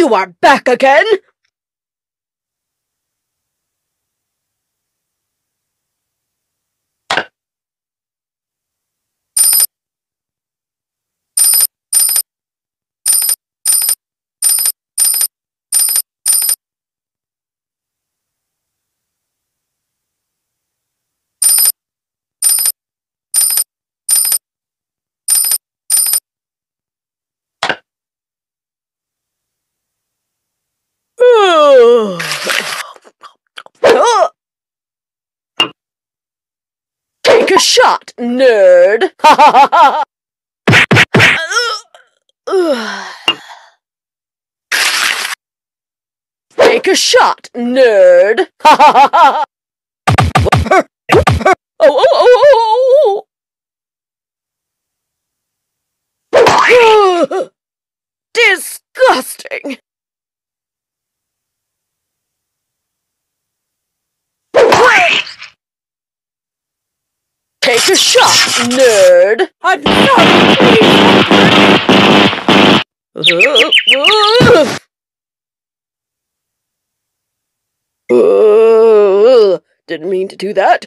You are back again! Take a shot, nerd! Take a shot, nerd! Disgusting! Take a shot, nerd! I'm sorry! Didn't mean to do that.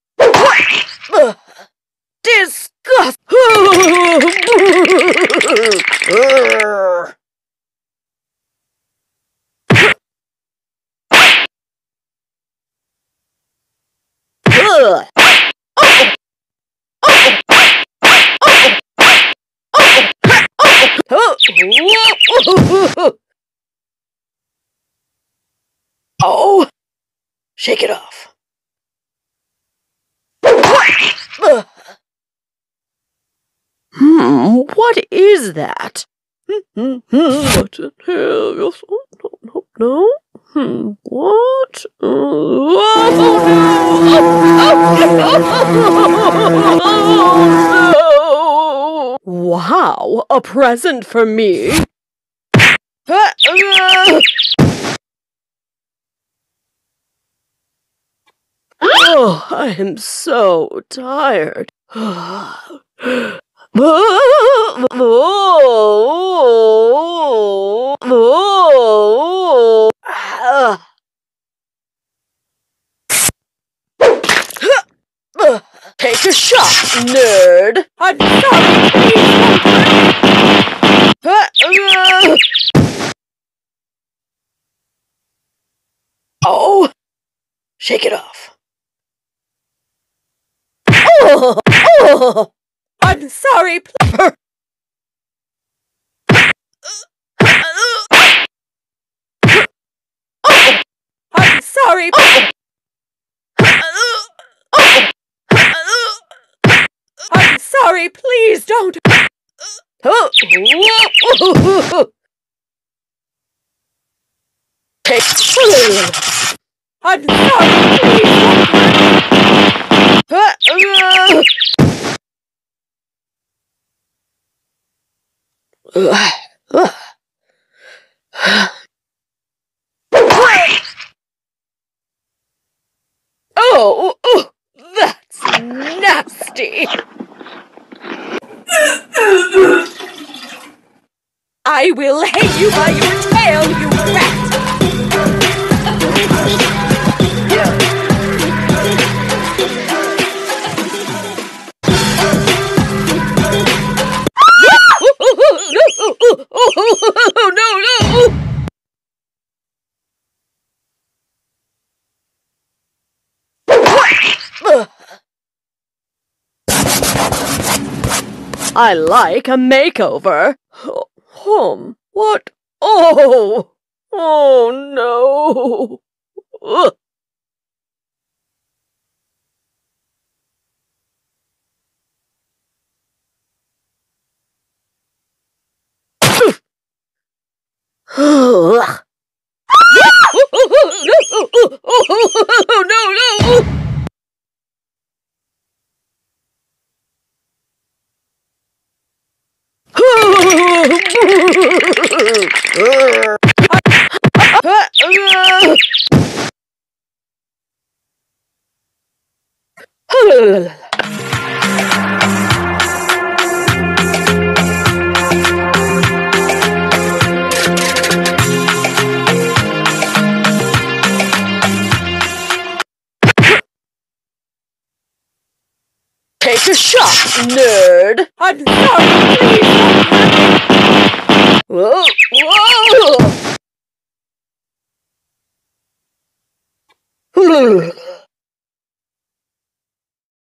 Disgust! Oh! Shake it off. What is that? What in hell? No. What? Oh, no! Wow, a present for me. Oh, I am so tired. Take a shot, nerd! I'm sorry! Oh! Shake it off. Oh! I'm sorry. I'm sorry. I'm sorry. Please don't. Take. I'm sorry. Please. Oh, that's nasty. I will hang you by your tail, you rat. Oh, no! I like a makeover. What? Oh no. Ugh. No. Shut, nerd! I'm sorry, please! Whoa! Whoa!